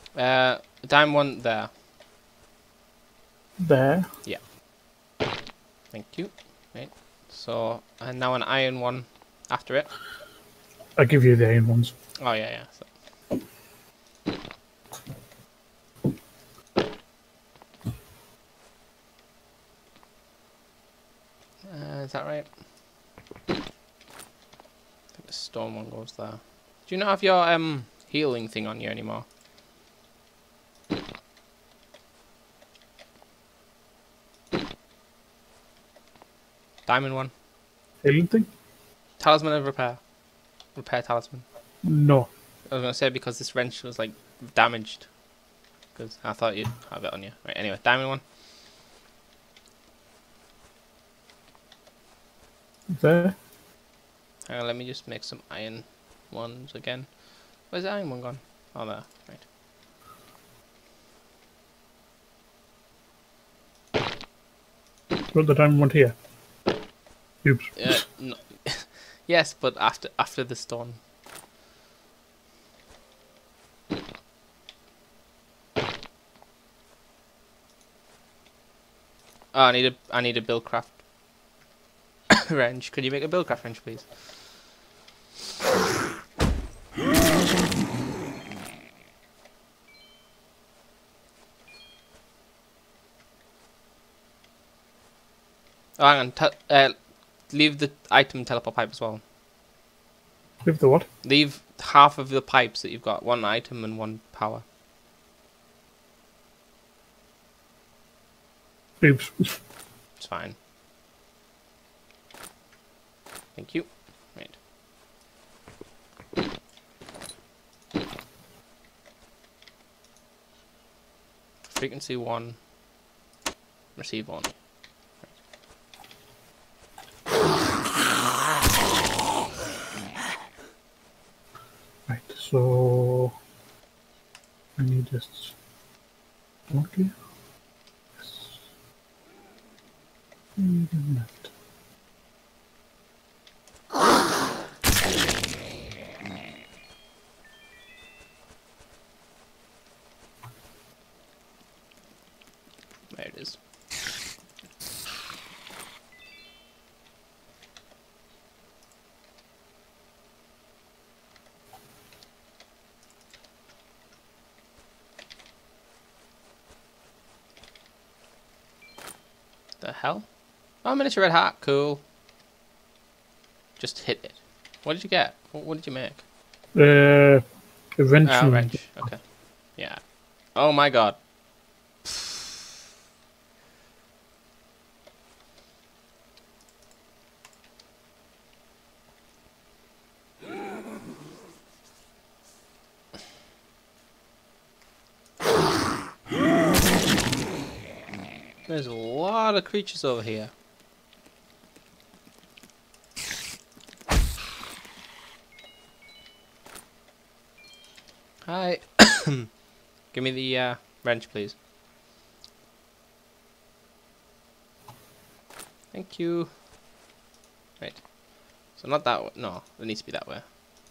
Diamond one there. There. Yeah. Thank you. Right. So, and now an iron one after it. I give you the iron ones. Oh, yeah, yeah. So. Is that right? I think the stone one goes there. Do you not have your healing thing on you anymore? Diamond one. Healing thing? Talisman of repair. Repair talisman. No. I was gonna say because this wrench was like damaged. Because I thought you'd have it on you. Right. Anyway, diamond one. There. Hang on, let me just make some iron ones again. Where's the iron one gone? Oh, there. Right. Put the diamond one here. Oops. No. Yes, but after the stone. Oh, I need a buildcraft wrench. Could you make a buildcraft wrench, please? Oh, hang on. Leave the item teleport pipe as well. Leave the what? Leave half of the pipes that you've got. One item and one power. Oops. It's fine. Thank you. Right. Frequency 1. Receive 1. Right, so I need this donkey. Yes. And left. There it is. The hell? Oh, miniature red hat. Cool. Just hit it. What did you get? What did you make? Eventually. Oh, wrench. Okay. Yeah. Oh my god. There's a lot of creatures over here. Hi. Give me the wrench, please. Thank you. Right. So not that way. No, it needs to be that way.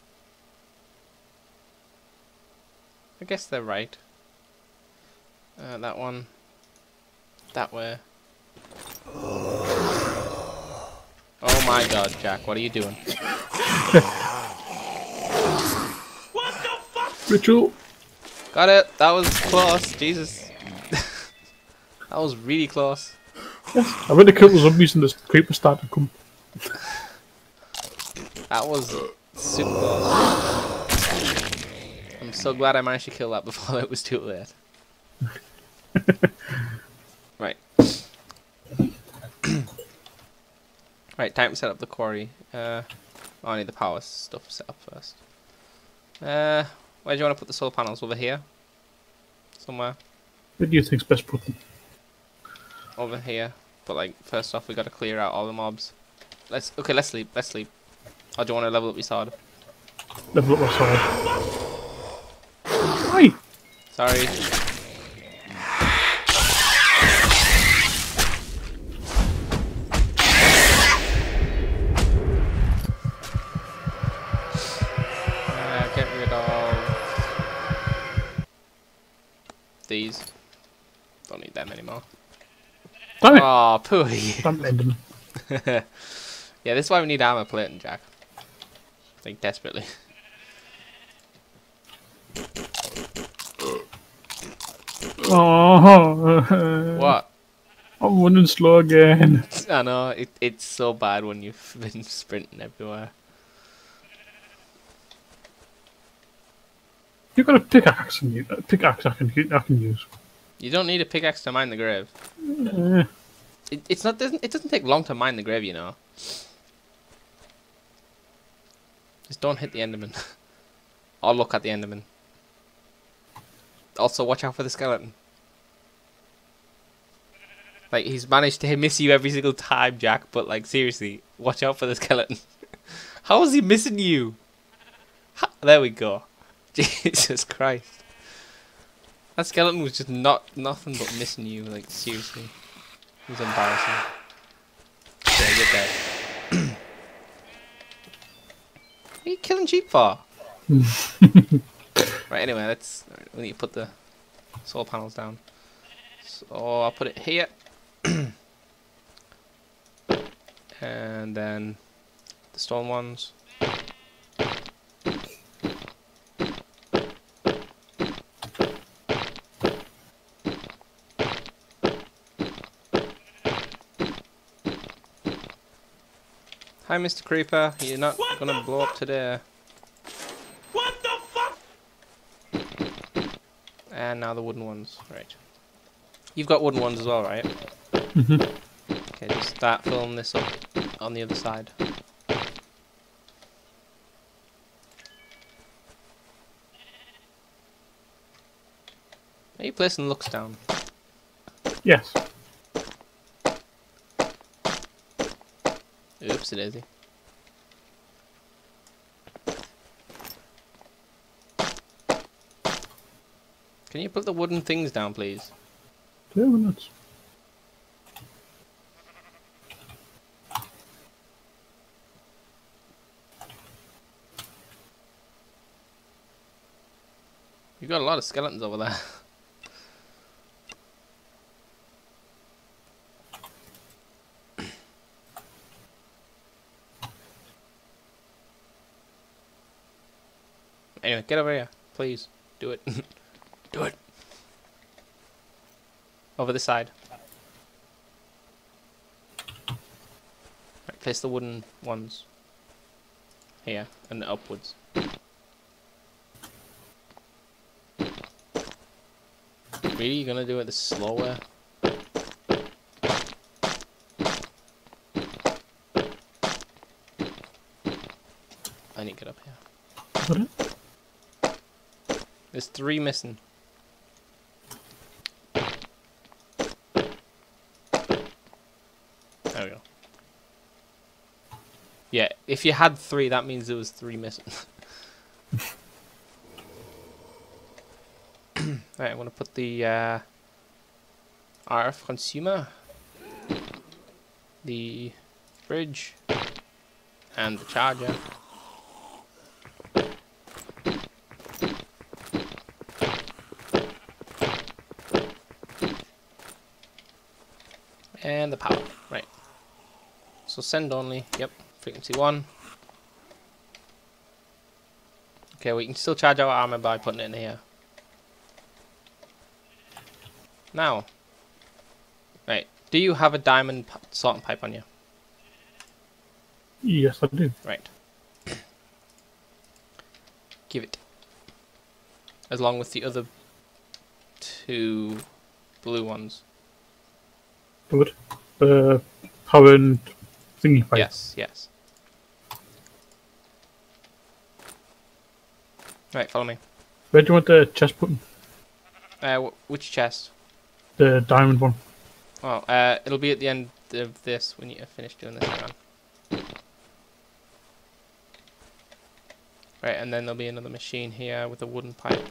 I guess they're right. That one. That way. Oh my god, Jack, what are you doing? What the fuck? Ritual. Got it. That was close. Jesus. That was really close. Yes. I went to kill the zombies and this creeper started to come. That was super close. I'm so glad I managed to kill that before it was too late. Right. Right, time to set up the quarry. I need the power stuff set up first. Where do you want to put the solar panels? Over here? Somewhere? Where do you think's best put them? Over here. But like, first off, we got to clear out all the mobs. Let's sleep. Let's sleep. Or do you want to level up your sword? Level up my sword. Why? Sorry. Get rid of... these. Don't need them anymore. Damn it! Oh, pooey. Damn Enderman. Yeah, this is why we need armor plating, Jack. Like, desperately. Oh, What? I'm running slow again. I know, it's so bad when you've been sprinting everywhere. You've got a pickaxe, and a pickaxe I can use. You don't need a pickaxe to mine the grave. Uh, It doesn't take long to mine the grave, you know. Just don't hit the Enderman. Or look at the Enderman. Also, watch out for the skeleton. Like, he's managed to miss you every single time, Jack, but, like, seriously, watch out for the skeleton. How is he missing you? There we go. Jesus Christ. That skeleton was just nothing but missing you, like, seriously. It was embarrassing. Yeah, get that. What are you killing sheep for? Right, anyway, we need to put the solar panels down. So I'll put it here. And then the stone ones. Hi, Mr. Creeper. You're not gonna blow up today. What the fuck? And now the wooden ones. Right. You've got wooden ones as well, right? mhm. Okay, just start filling this up on the other side. Are you placing looks down? Yes. Oops, daisy. Can you put the wooden things down, please? 2 minutes. You've got a lot of skeletons over there. Anyway, get over here, please. Do it. Do it. Over this side. Right, place the wooden ones here and upwards. Really, you gonna do it the slow way? I need to get up here. Is that it? There's 3 missing. There we go. Yeah, if you had 3, that means there was 3 missing. Right, I'm gonna put the RF consumer, the fridge, and the charger. And the power, right. So send only, yep, frequency 1. Okay, we can still charge our armor by putting it in here. Now, right, do you have a diamond sorting pipe on you? Yes, I do. Right. Give it. Along with the other 2 blue ones. Good. Power and thingy pipe. Yes, yes. Right, follow me. Where do you want the chest button? Which chest? The diamond one. Oh, it'll be at the end of this when you finish doing this. Hang on. Right, and then there'll be another machine here with a wooden pipe.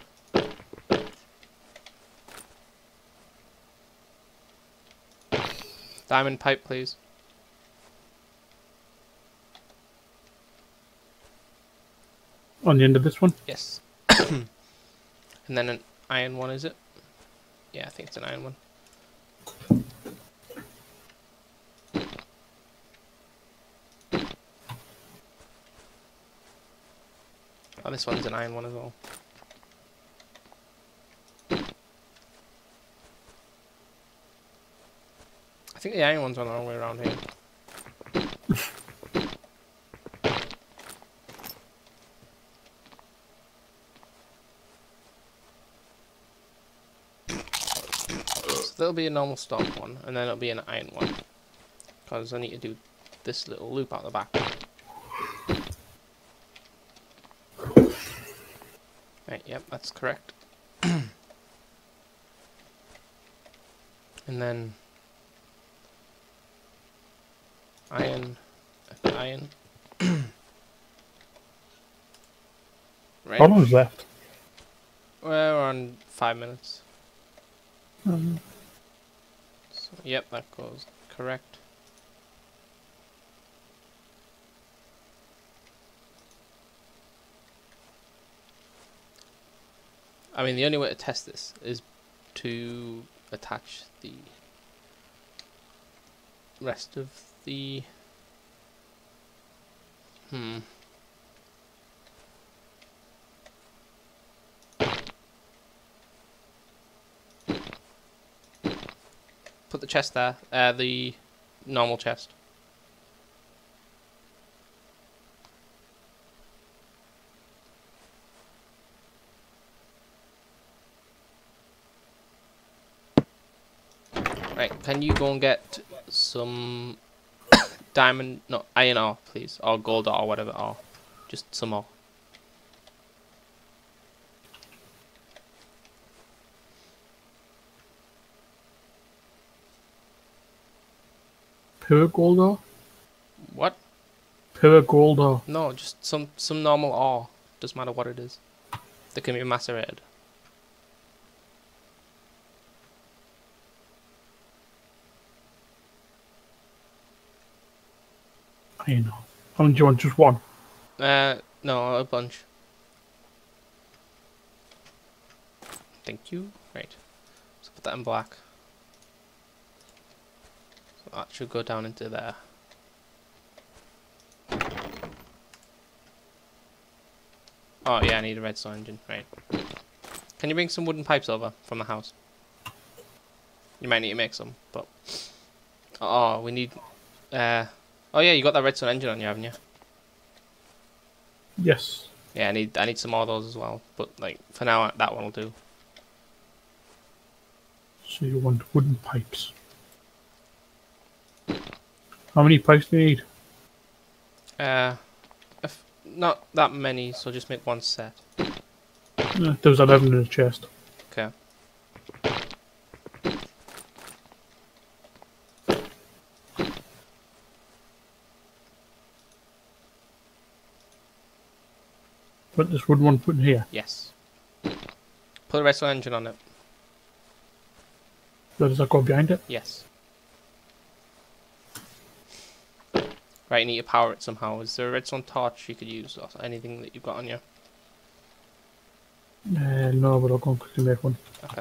Diamond pipe, please. On the end of this one? Yes. And then an iron one, is it? Yeah, I think it's an iron one. Oh, this one's an iron one as well. I think the iron one's on the wrong way around here. So there'll be a normal stone one, and then it'll be an iron one. Because I need to do this little loop out the back. Right, yep, that's correct. And then iron, iron. Right. How long's left? We're on 5 minutes. Mm-hmm. So, yep, that goes correct. I mean, the only way to test this is to attach the rest of the... Put the chest there, the normal chest. Right, can you go and get some diamond, no, iron ore, please, or gold ore, or whatever ore, just some more. Pure gold ore? What? Pure gold ore. No, just some normal ore, doesn't matter what it is. That can be macerated. I know. How many do you want? Just one? No, a bunch. Thank you. Right. So put that in black. So that should go down into there. Oh yeah, I need a redstone engine. Right. Can you bring some wooden pipes over from the house? You might need to make some, but... Oh, we need... Oh yeah, you got that redstone engine on you, haven't you? Yes. Yeah, I need some more of those as well. But like for now, that one will do. So you want wooden pipes. How many pipes do you need? If not that many, so just make one set. There's 11 in the chest. Okay. But this wooden one put in here. Yes. Put the redstone engine on it. So does that go behind it? Yes. Right, you need to power it somehow. Is there a redstone torch you could use, or anything that you've got on you? No, but I'll go and quickly make one. Okay.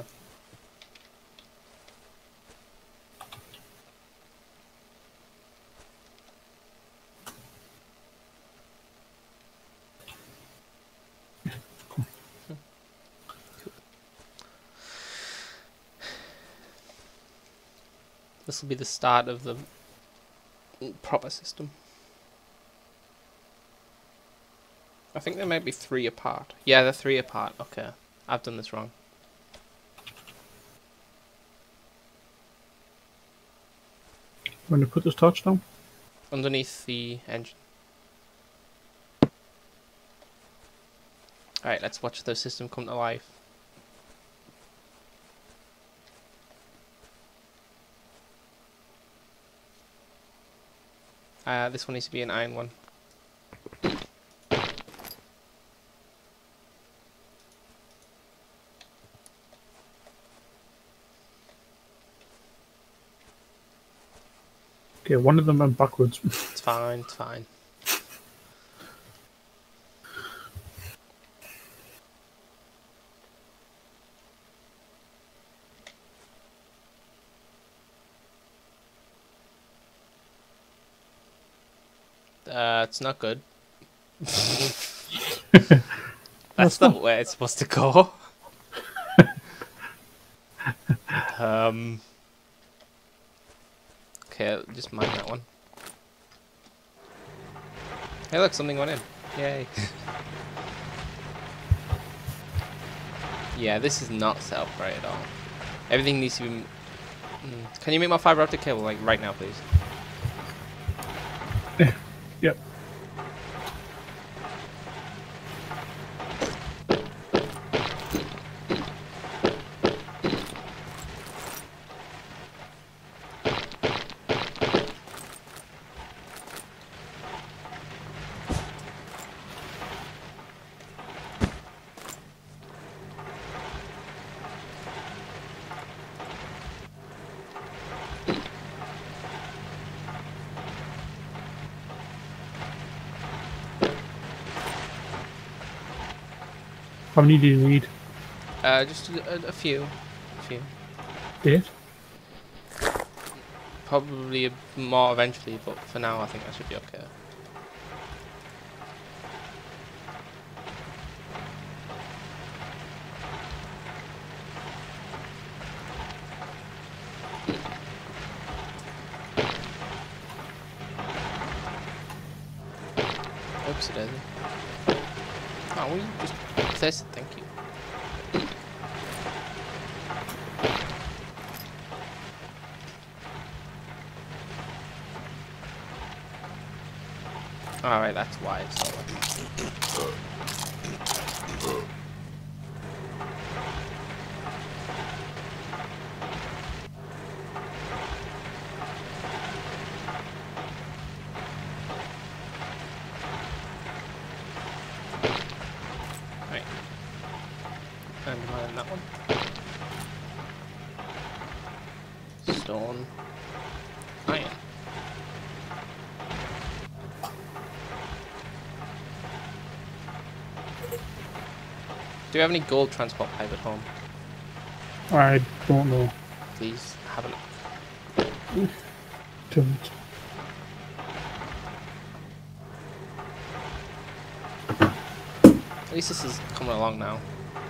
This will be the start of the proper system. I think there might be 3 apart. Yeah, they're 3 apart. Okay. I've done this wrong. When you put this torch down? Underneath the engine. Alright, let's watch the system come to life. This one needs to be an iron one. Okay, one of them went backwards. It's fine, it's fine. It's not good. That's not not. where it's supposed to go. Um. Okay, I'll just mind that one. Hey, look, something went in. Yay. Yeah, this is not set up right at all. Everything needs to be... Can you make my fiber optic cable, like, right now, please? Yep. How many do you need? Just a few. A few. Date? Probably more eventually, but for now I think I should be okay. Oops, it isn't. Oh, will you just test it? Thank you. Alright, that's why it's not working. Right. And mine that one. Stone. Iron. Do you have any gold transport pipe at home? I don't know. Please have a look. Don't. At least this is coming along now.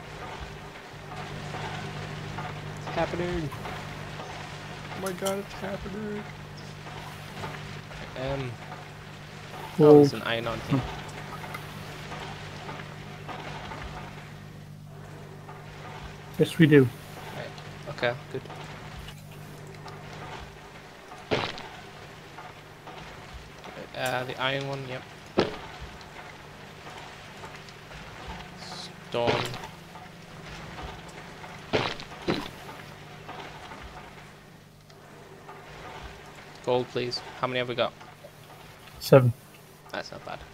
It's happening. Oh my god, it's happening. Oh, Well, there's an iron on here. yes, we do. Right. Okay, good. The iron one, yep. Stone. Gold, please. How many have we got? 7. That's not bad.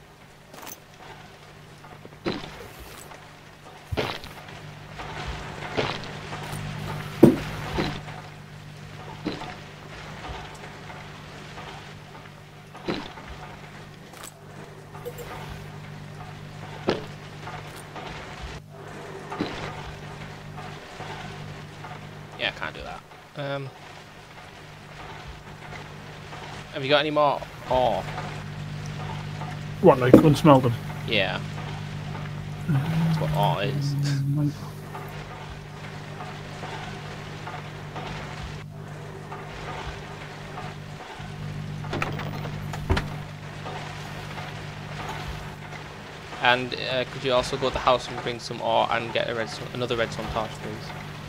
Yeah, I can't do that. Have you got any more ore? What, like unsmelted? Yeah. That's what ore is. And could you also go to the house and bring some ore and get a another redstone torch, please?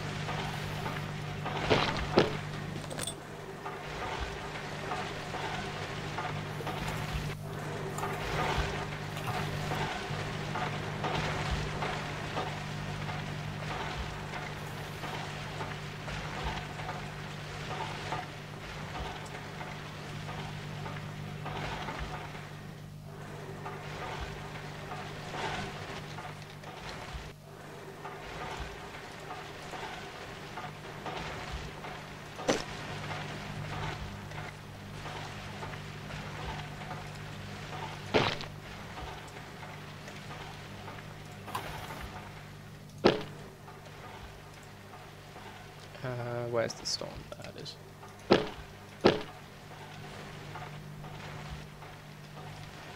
Where's the stone? There it is.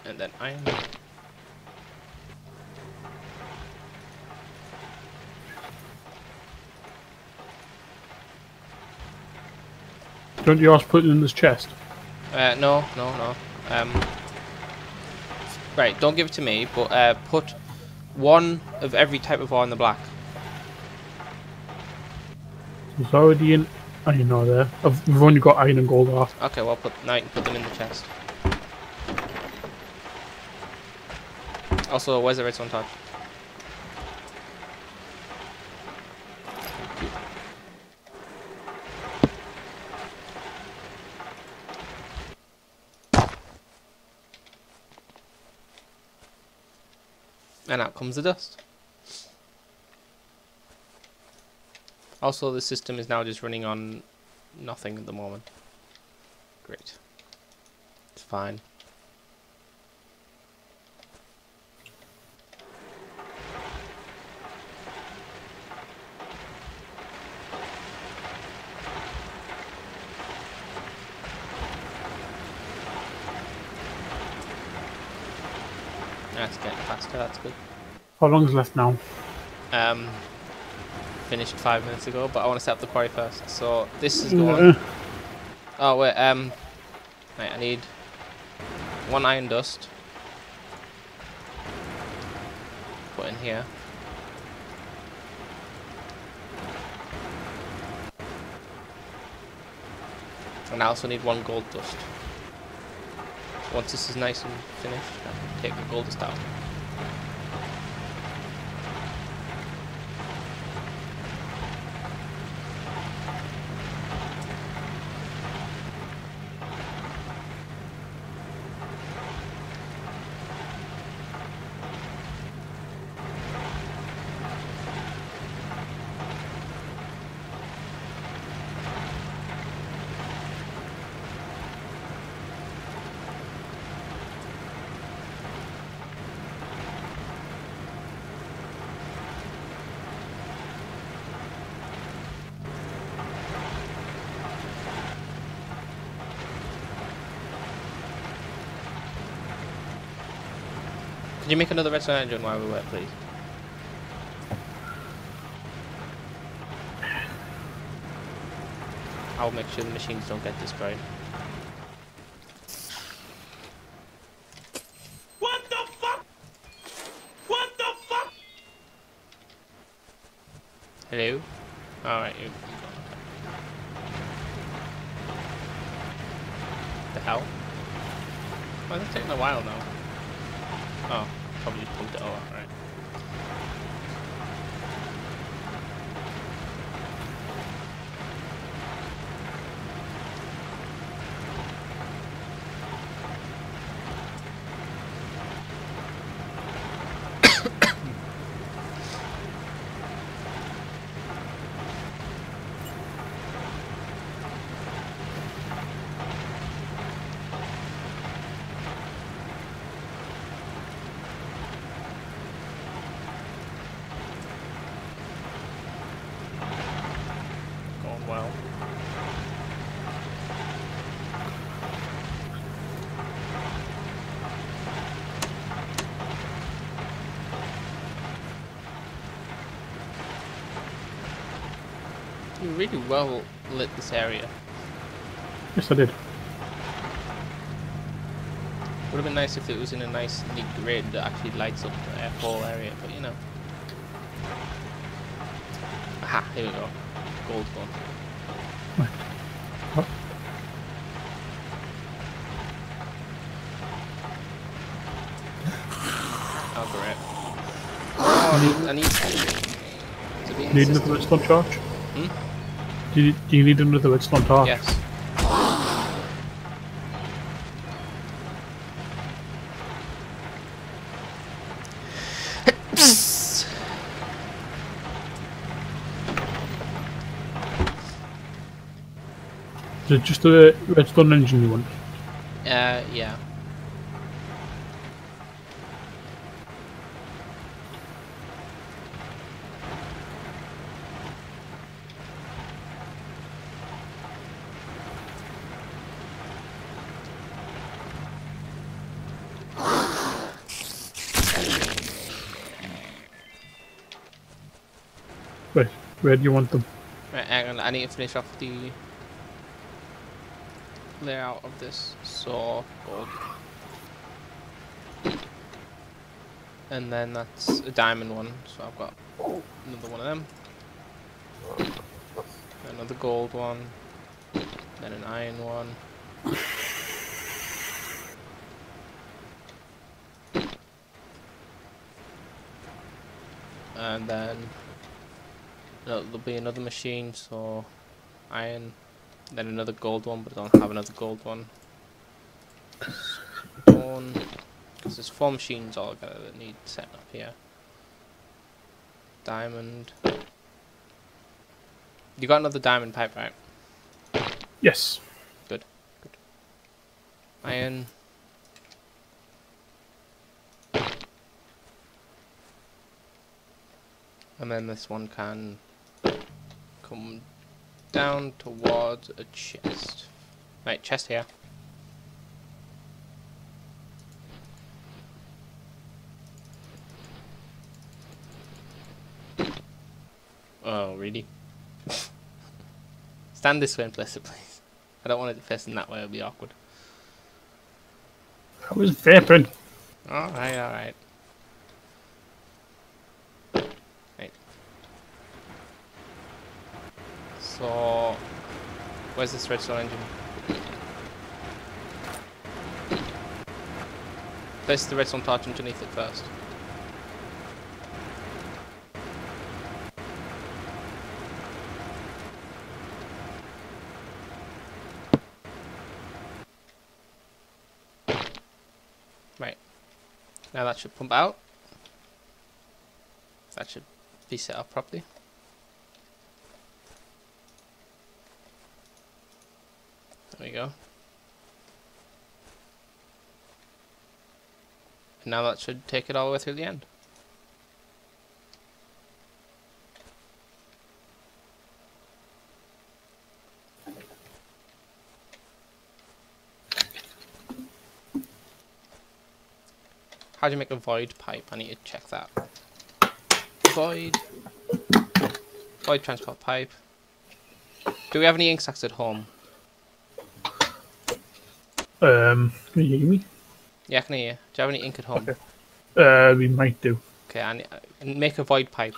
And then iron. Don't you ask put it in this chest? No. Right, don't give it to me, but put one of every type of ore in the black. There's already an iron ore there. We've only got iron and gold ore. Okay, well, now you can put them in the chest. Also, where's the redstone torch? And out comes the dust. Also, the system is now just running on nothing at the moment. Great. It's fine. That's getting faster, that's good. How long's left now? Finished 5 minutes ago, but I want to set up the quarry first. So this is going. Oh wait, right, I need 1 iron dust. Put in here. And I also need 1 gold dust. Once this is nice and finished, I can take the gold dust out. Could you make another redstone engine while we wait, please? I'll make sure the machines don't get destroyed. What the fuck? What the fuck? Hello? Alright, you go. The hell? Why is it taking a while now? Oh, probably just pulled it over, right. Going well. You really well lit this area. Yes, I did. Would have been nice if it was in a nice neat grid that actually lights up the whole area, but you know. Aha, here we go. Gold's gone. Right. What? Oh, great. Oh, I need to be Need another redstone torch? Hmm? Do you need another redstone torch? Yes. Is it just a redstone engine you want? Yeah. Wait, where do you want them? Right, hang on, I need to finish off the layout of this. So, gold. And then that's a diamond one, so I've got another one of them. Another gold one. Then an iron one. And then there'll be another machine, so iron. Then another gold one, but I don't have another gold one. Stone. Because there's 4 machines altogether that need setting up here. Diamond. You got another diamond pipe, right? Yes. Good. Good. Iron. And then this one can come down towards a chest. Right, chest here. Oh, really? Stand this way and place it, please. I don't want it facing that way, it'll be awkward. I was vaping. Alright, alright. Right. So, where's this redstone engine? Place the redstone torch underneath it first. Right. Now that should pump out. That should be set up properly. There we go. And now that should take it all the way through the end. How do you make a void pipe? I need to check that. Void transport pipe. Do we have any ink sacks at home? Can you hear me? Yeah, I can hear you. Do you have any ink at home? Okay. We might do. Okay, and make a void pipe.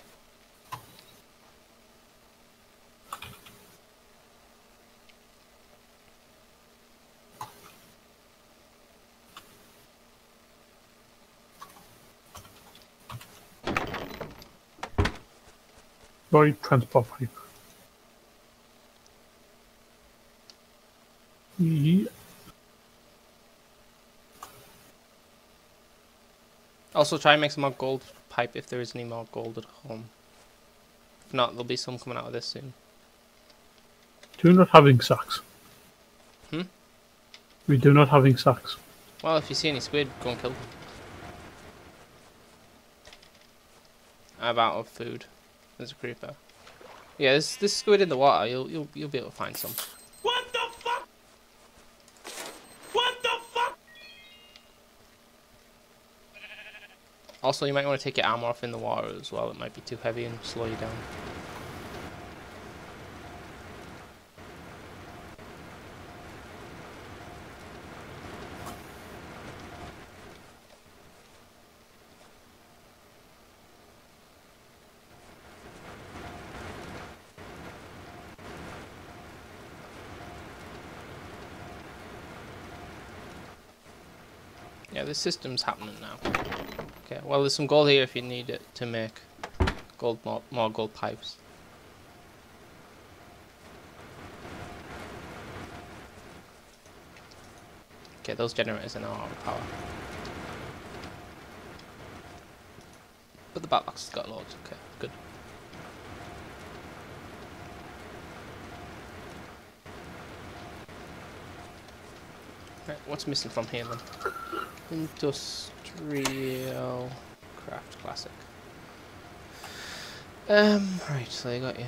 Void transport pipe. Yeah. Also, try and make some more gold pipe if there is any more gold at home. If not, there'll be some coming out of this soon. Do not having sacks. Hmm? We do not having sacks. Well, if you see any squid, go and kill them. I'm out of food. There's a creeper. Yeah, there's squid in the water. You'll be able to find some. What the fuck? What the fuck? Also, you might want to take your armor off in the water as well. It might be too heavy and slow you down. Yeah, this system's happening now. Okay, well, there's some gold here if you need it to make gold more gold pipes. Okay, those generators are now out of power. But the back box has got loads. Okay, good. Right, what's missing from here then? Industrial craft classic. Right, so I got you.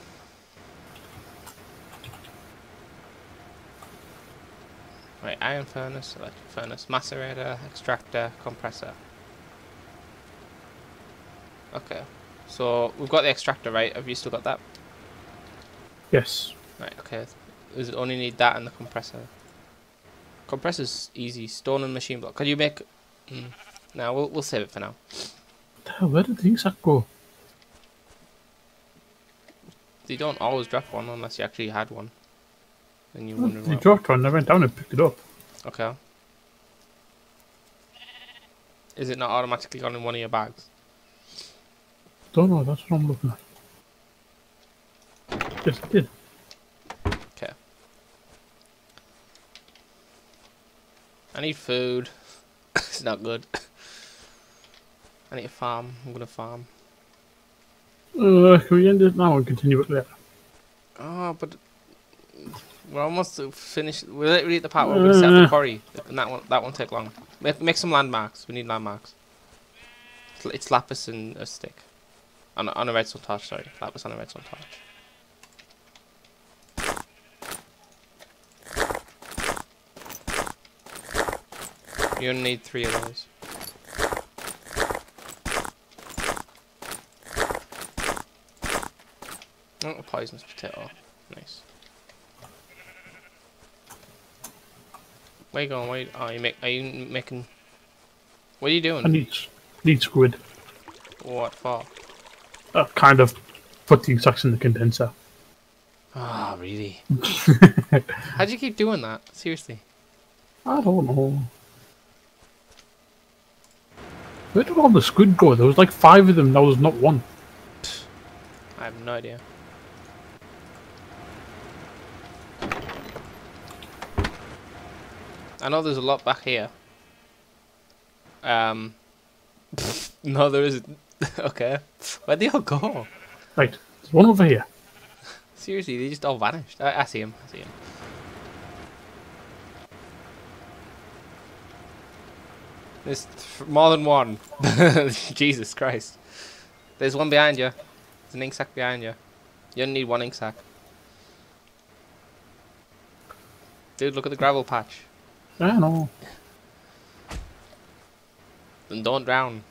Right, iron furnace, electric furnace, macerator, extractor, compressor. Okay, So we've got the extractor, right? Have you still got that? Yes. Right. Okay. We only need that and the compressor. Compressor's easy. Stone and machine block. Can you make? No, we'll save it for now. Where did things go? You don't always drop one unless you actually had one. And you're wondering You what. dropped one. I went down and picked it up. Okay. Is it not automatically gone in one of your bags? Don't know. That's what I'm looking at. Yes, it did. Okay. I need food. It's not good. I need to farm. I'm gonna farm. Can we end it now and continue it later? Oh, but we're almost finished. We're literally at the part where we're gonna set up the quarry, and that won't take long. Make some landmarks. We need landmarks. It's lapis and a stick, on a redstone torch. Sorry, lapis on a redstone torch. You only need 3 of those. Oh, a poisonous potato. Nice. Where you going? Where are you making? What are you doing? I need squid. What for? Kind of put the insects in the condenser. Ah, really? How'd you keep doing that? Seriously? I don't know. Where did all the squid go? There was like 5 of them. That was not one. I have no idea. I know there's a lot back here. No, there isn't. Okay. Where'd they all go? Right, there's one over here. Seriously, they just all vanished. I see him. I see him. There's more than one. Jesus Christ. There's one behind you. There's an ink sac behind you. You only need 1 ink sac. Dude, look at the gravel patch. I know. Then don't drown.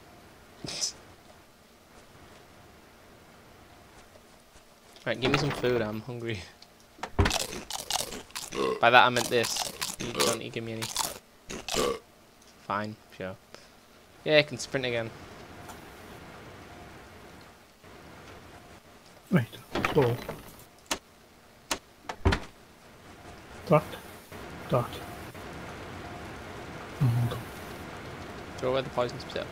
Right, give me some food. I'm hungry. By that I meant this. You don't need to give me any. Fine, sure. Yeah, I can sprint again. Right, so that. Oh, hold on. Throw away the poisonous potato.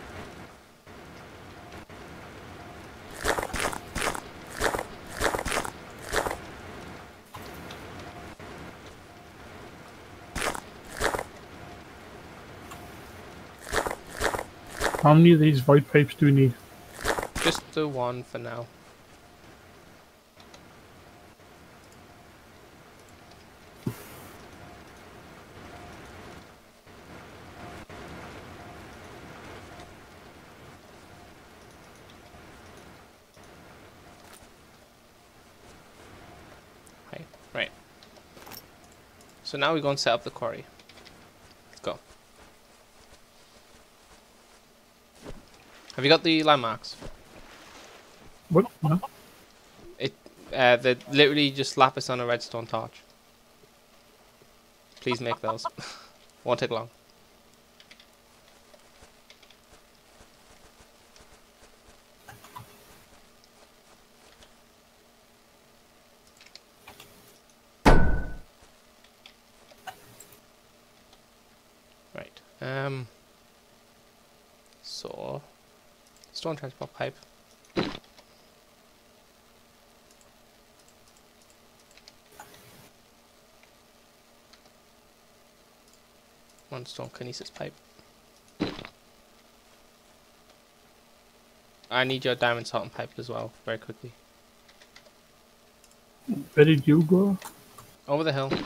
How many of these void pipes do we need? Just the one for now. Right. So now we go and set up the quarry. Let's go. Have you got the landmarks? What? No? They're literally just lapis on a redstone torch. Please make those. Won't take long. Right. So stone transport pipe. One stone kinesis pipe. I need your diamond salt and pipe as well, very quickly. Where did you go? Over the hill.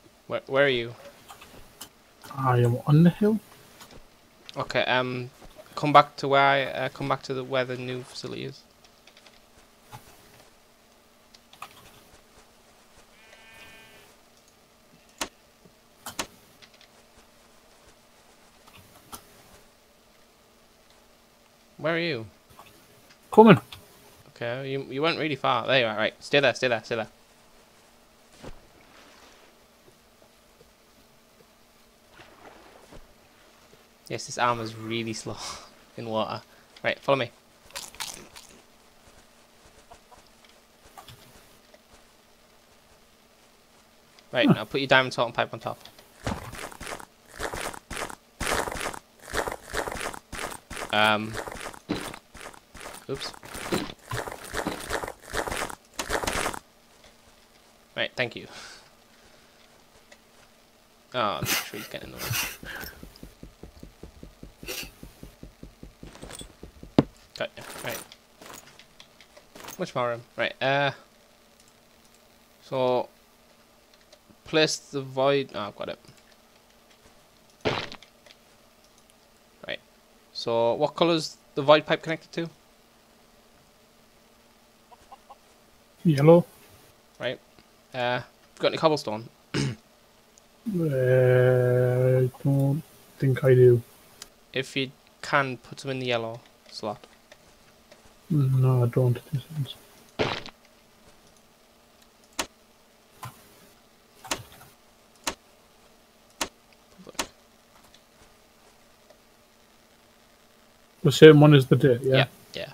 Where are you? I am on the hill. Okay, come back to where come back to where the new facility is. Where are you? Coming. Okay, you went really far. There you are. Right, stay there, stay there, stay there. Yes, this armor's really slow in water. Right, follow me. Right, now put your diamond salt and pipe on top. Oops. Right, thank you. Oh, the tree's getting annoying. Got ya. Right. Much more room. Right, so place the void. Oh, I've got it. Right. So what colour's the void pipe connected to? Yellow. Right. Got any cobblestone? I don't think I do. If you can, put them in the yellow slot. No, I don't. The same one as the day, yeah? Yeah, yeah.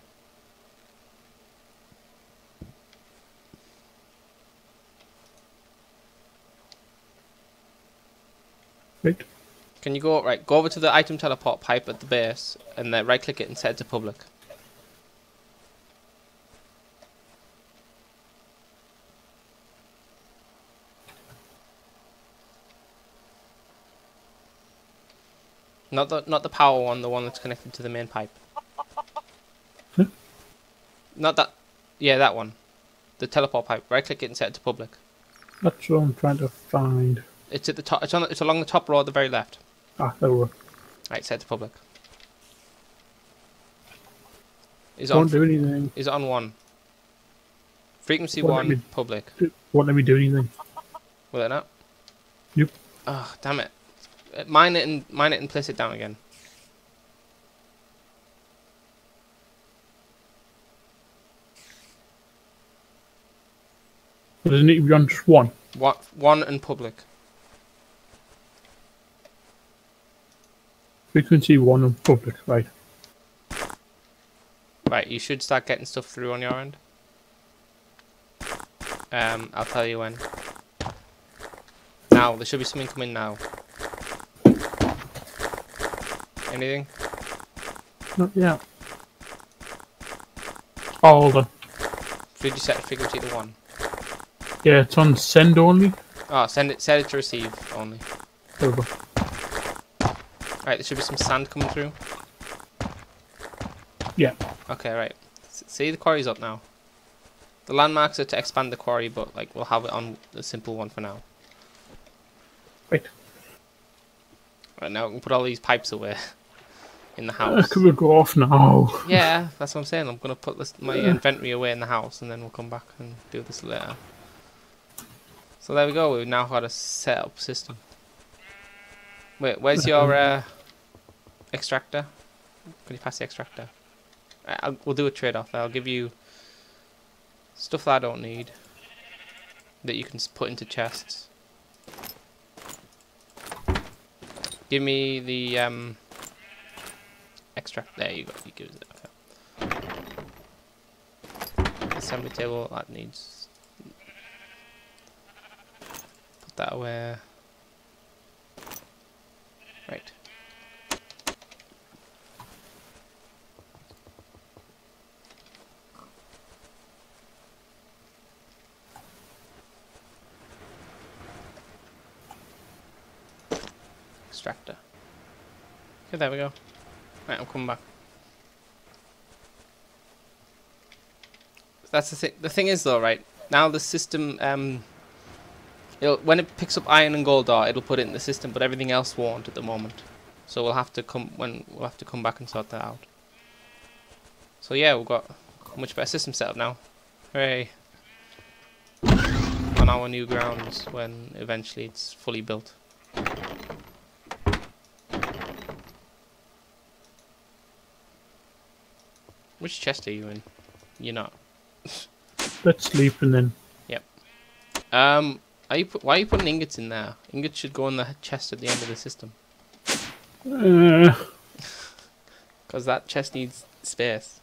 Right. Can you go over to the item teleport pipe at the base and then right click it and set it to public. Not the power one, the one that's connected to the main pipe. Hmm? Not that. Yeah, that one. The teleport pipe. Right click it and set it to public. That's what I'm trying to find. It's at the top. It's along the top row at the very left. Ah, there we go. Right, set it to public. Don't do anything. Is it on 1? Frequency Won't 1, let me- public. Won't let me do anything. Will it not? Yep. Oh, damn it. Mine it and place it down again. Doesn't it be on just one? What? 1 and public. Frequency 1 and public, right. Right, you should start getting stuff through on your end. I'll tell you when. Now, there should be something coming now. Anything? Not yet. Oh, hold on. Did you set the frequency to 1? Yeah, it's on send only. Oh, set it to receive only. There we go. Right, there should be some sand coming through. Yeah. Okay, right. See, the quarry's up now. The landmarks are to expand the quarry, but like we'll have it on the simple one for now. Right. Right, now we can put all these pipes away in the house. Could we go off now? Yeah, that's what I'm saying. I'm gonna put my inventory away in the house, and then we'll come back and do this later. So there we go. We've now got a set up system. Wait, where's your extractor? Can you pass the extractor? We'll do a trade-off. I'll give you stuff that I don't need that you can put into chests. Give me the extract. There you go. You give it. Okay. Assembly table that needs. Put that away. Right. Extractor. Okay, there we go. Right, I'm coming back. That's the thing. The thing is, though, right now the system, when it picks up iron and gold ore, it'll put it in the system, but everything else won't at the moment. So we'll have to come back and sort that out. So yeah, we've got a much better system set up now. Hooray! On our new grounds when eventually it's fully built. Which chest are you in? You're not. Let's sleep and then. Yep. Why are you putting ingots in there? Ingots should go in the chest at the end of the system. Because that chest needs space.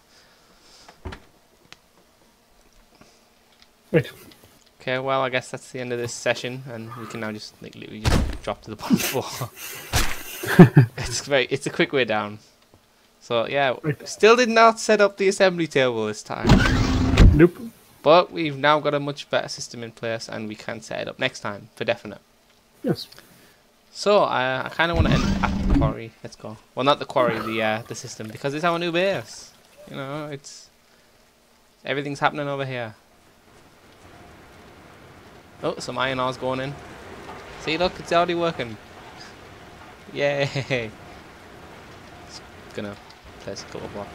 Right. Okay, well, I guess that's the end of this session, and we can now just like literally just drop to the bottom floor. It's a quick way down. So yeah, still did not set up the assembly table this time. Nope. But we've now got a much better system in place, and we can set it up next time for definite. Yes. So I kind of want to end at the quarry. Let's go. Well, not the quarry, the system, because it's our new base. You know, everything's happening over here. Oh, some iron ore's going in. See, look, it's already working. Yay! Just gonna place a couple blocks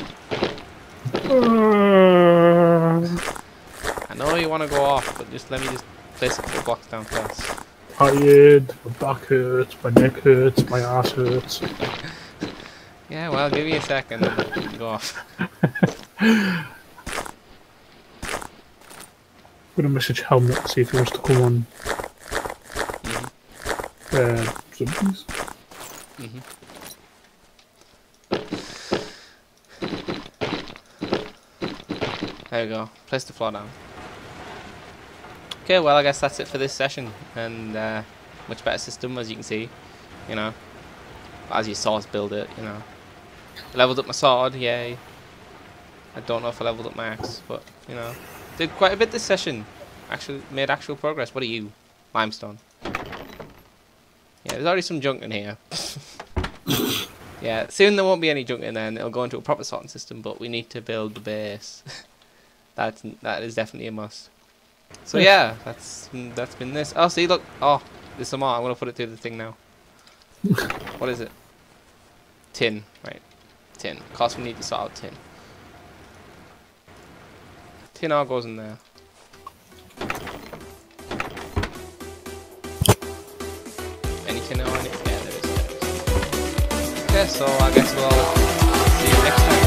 down. I know you want to go off, but just let me just place a couple blocks down first. Tired, my back hurts, my neck hurts, my ass hurts. Yeah, well, give me a second and you can go off. I'm gonna message Helmet to see if he wants to come on. Zombies. There we go. Place the floor down. Okay, well, I guess that's it for this session, and much better system, as you can see. You know, as you saw us build it. You know, leveled up my sword, yay. I don't know if I leveled up my axe, but you know, did quite a bit this session. Actually, made actual progress. What are you? Limestone. Yeah, there's already some junk in here. Yeah, soon there won't be any junk in there, and it'll go into a proper sorting system. But we need to build the base. That is definitely a must. So yeah, that's been this. Oh, see, look. Oh, there's some more. I'm gonna put it through the thing now. What is it? Tin, right? Tin. Of course, we need to sort out tin. Tin all goes in there. Any tin or anything? Yeah, there is. Okay, so I guess we'll see you next time.